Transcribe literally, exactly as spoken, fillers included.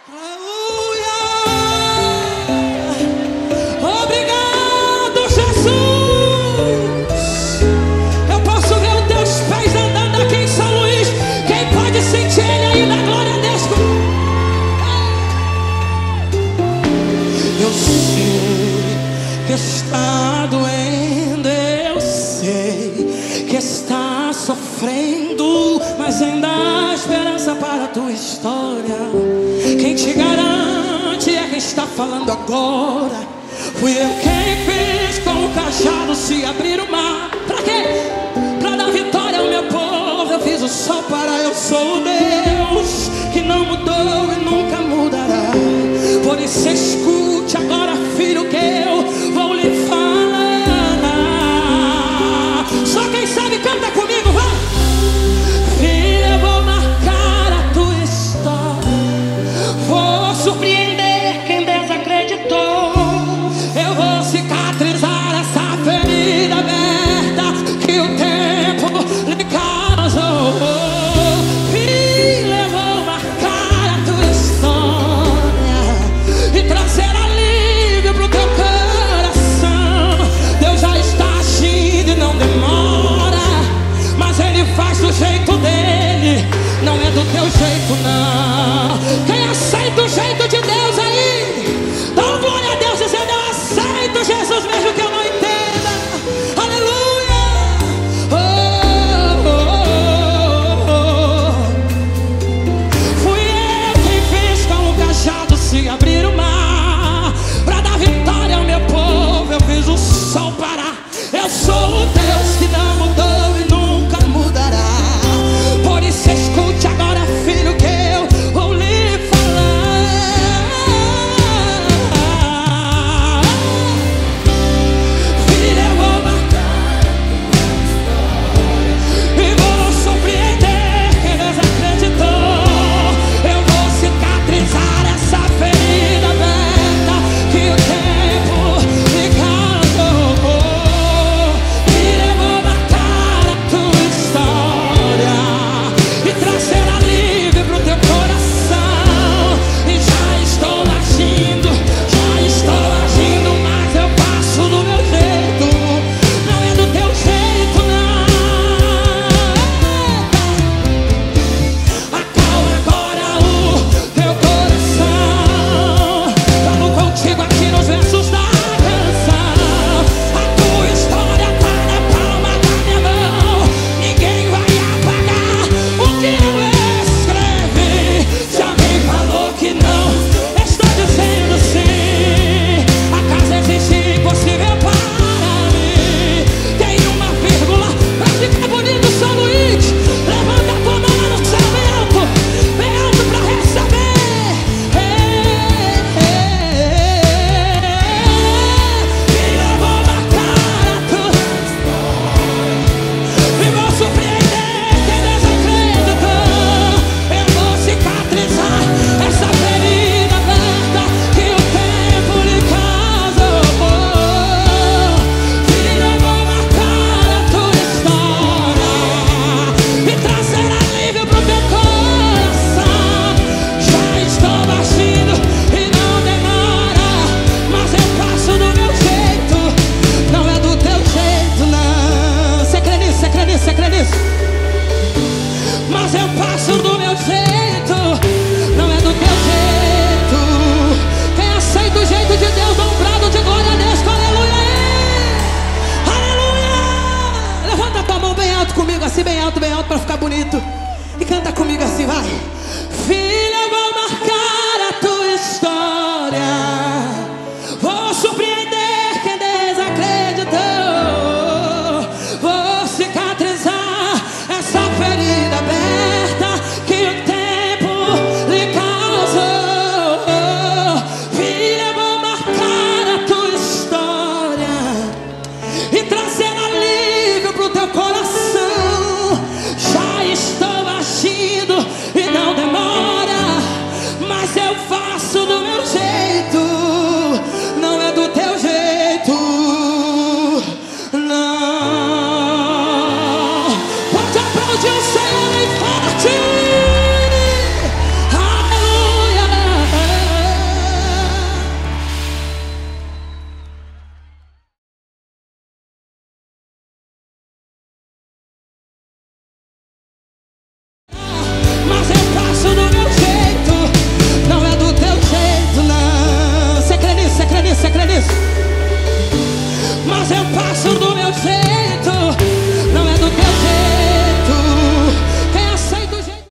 Aleluia! Obrigado, Jesus! Eu posso ver os teus pés andando aqui em São Luís. Quem pode sentir ele aí na glória a Deus? Eu sei que está doendo, eu sei que está sofrendo, mas ainda há esperança para a tua história. Quem te garante é quem está falando agora. Fui eu quem fez com o cajado se abrir o mar. Pra quê? Pra dar vitória ao meu povo. Eu fiz o sol para eu sou o Deus que não mudou e nunca mudará. Por isso escute agora, filho, que eu